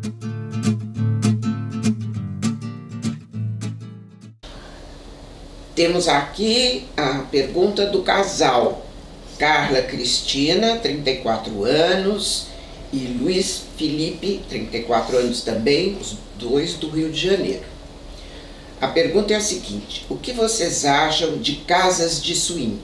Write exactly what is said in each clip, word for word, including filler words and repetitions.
Temos aqui a pergunta do casal Carla Cristina, trinta e quatro anos, e Luiz Felipe, trinta e quatro anos também, os dois do Rio de Janeiro. A pergunta é a seguinte: o que vocês acham de casas de swing?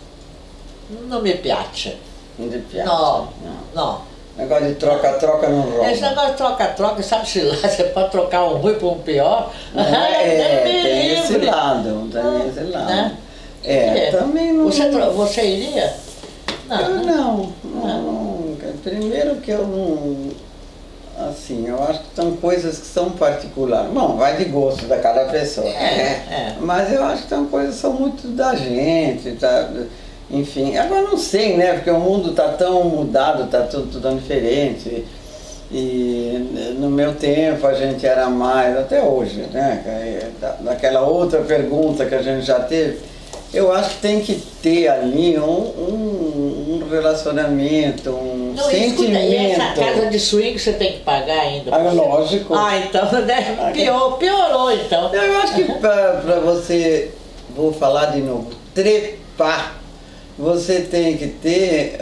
Não me piace. Não me piace? Não, não. Negócio de troca-troca não rola. Esse negócio de troca-troca, sabe-se lá, você pode trocar um ruim por um pior. É, é tem esse lado, tem esse lado. Né? É, é, também não... Você, você iria? Não, eu não, não, não. Primeiro que eu não... Assim, eu acho que são coisas que são particulares. Bom, vai de gosto da cada pessoa. É, é. Mas eu acho que são coisas que são muito da gente, tá? Enfim, agora não sei, né? Porque o mundo está tão mudado, está tudo, tudo tão diferente. E no meu tempo a gente era mais, até hoje, né? Daquela outra pergunta que a gente já teve, eu acho que tem que ter ali um, um, um relacionamento, um não, sentimento. Escuta, e essa casa de swing você tem que pagar ainda? Ah, lógico. Ah, então, né? Pior, piorou então. Eu acho que para você, vou falar de novo, trepar, você tem que ter,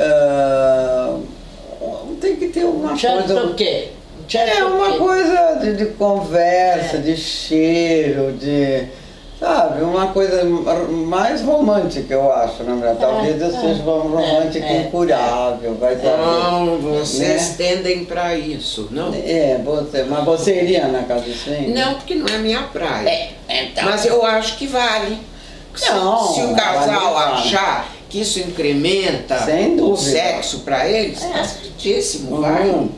uh, tem que ter uma Tchau, coisa... o quê? Tchau, é uma coisa de, de conversa, é. de cheiro, de... Sabe, uma coisa mais romântica, eu acho, na verdade. Talvez eu seja uma romântica é, incurável, vai saber. Não, vocês né? tendem para isso, não? É, você, mas você iria na casa de swing? Não, porque não é minha praia. É, então. Mas eu acho que vale. Não, se, se o casal vale, achar que isso incrementa o sexo para eles, é certíssimo, uhum. vai.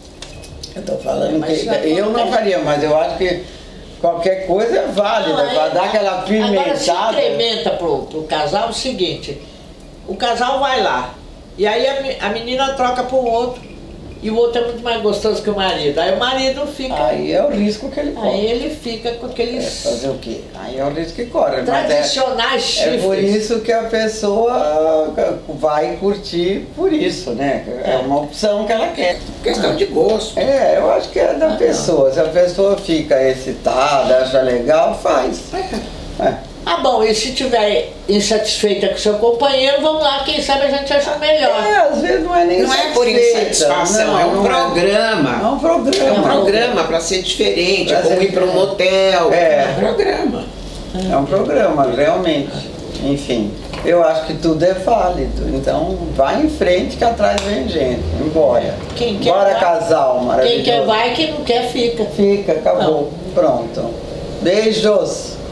Eu tô falando é, que eu não faria, mas eu acho que qualquer coisa é válida, não, vai é, dar aquela pimentada. Agora se incrementa pro, pro casal o seguinte, o casal vai lá, e aí a, a menina troca pro outro, e o outro é muito mais gostoso que o marido. Aí o marido fica... Aí é o risco que ele corre. Aí ele fica com aqueles... É, fazer o quê? Aí é o risco que corre. Tradicionais é, chifres. É por isso que a pessoa vai curtir por isso, né? É, é uma opção que ela quer. Questão de gosto. É, eu acho que é da ah, pessoa. Não. Se a pessoa fica excitada, acha legal, faz. É. É. Ah, bom, e se tiver insatisfeita com seu companheiro, vamos lá, quem sabe a gente acha melhor. É, às vezes não é nem Não é por insatisfação, não, é um programa. É um programa. É um programa para ser diferente, pra é como ser ir para um motel. É. é um programa. É um programa, realmente. Enfim, eu acho que tudo é válido. Então, vai em frente que atrás vem gente. Embora. Quem quer Bora vai, casal, maravilhoso. Quem quer vai, quem não quer fica. Fica, acabou. Não. Pronto. Beijos.